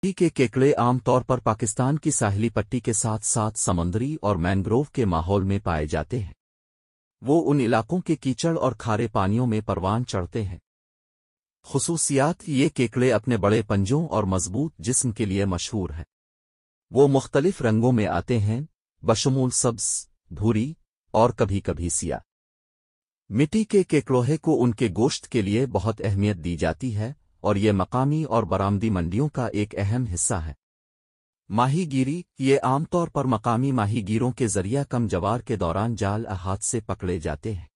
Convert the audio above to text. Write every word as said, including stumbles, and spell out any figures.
मिट्टी के केकड़े आमतौर पर पाकिस्तान की साहिली पट्टी के साथ साथ समुद्री और मैंग्रोव के माहौल में पाए जाते हैं। वो उन इलाकों के कीचड़ और खारे पानियों में परवान चढ़ते हैं। खुसूसियात: ये केकड़े अपने बड़े पंजों और मजबूत जिस्म के लिए मशहूर हैं। वो मुख्तलिफ रंगों में आते हैं, बशमूल सब्ज, भूरी और कभी कभी सिया। मिट्टी के केकड़ोहे को उनके गोश्त के लिए बहुत अहमियत दी जाती है और ये मकामी और बरामदी मंडियों का एक अहम हिस्सा है। माहीगीरी: ये आमतौर पर मकामी माहीगीरों के जरिया कम जवार के दौरान जाल हाथ से पकड़े जाते हैं।